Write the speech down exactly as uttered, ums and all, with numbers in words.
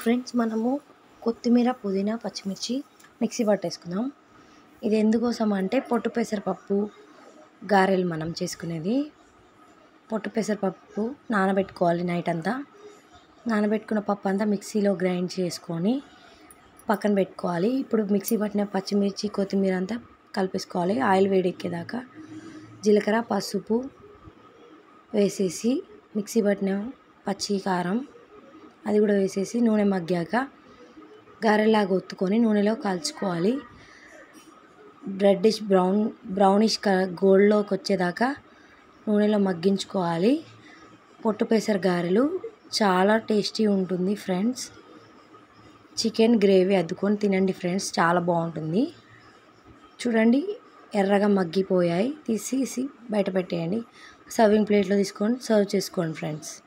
Friends మనము కొత్తిమీర పుదీనా పచ్చిమిర్చి మిక్సీ పట్టేసుకుందాం. ఇది ఎందుకోసం అంటే పొట్టు పెసరపప్పు గారెలు మనం చేసుకునేది. పొట్టు పెసరపప్పు నానబెట్టుకోవాలి నైట్ అంతా. నానబెట్టుకున్న పప్పు అంతా మిక్సీలో గ్రైండ్ చేసుకొని పక్కన పెట్టుకోవాలి. ఇప్పుడు మిక్సీ పట్టిన పచ్చిమిర్చి కొత్తిమీర అంతా కలిపేసుకోవాలి. ఆయిల్ వేడెక్కేదాకా జీలకర్ర పసుపు వేసేసి మిక్సీ పట్టిన పచ్చి కారం అది కూడా వేసేసి నూనె మగ్గాక గారెలాగా ఒత్తుకొని నూనెలో కాల్చుకోవాలి. రెడ్డిష్ బ్రౌన్ బ్రౌనిష్ కలర్ గోల్డ్లోకి వచ్చేదాకా నూనెలో మగ్గించుకోవాలి. పొట్టు పెసర గారెలు చాలా టేస్టీ ఉంటుంది ఫ్రెండ్స్. చికెన్ గ్రేవీ అద్దుకొని తినండి ఫ్రెండ్స్, చాలా బాగుంటుంది. చూడండి ఎర్రగా మగ్గిపోయాయి, తీసేసి బయట పెట్టేయండి. సర్వింగ్ ప్లేట్లో తీసుకొని సర్వ్ చేసుకోండి ఫ్రెండ్స్.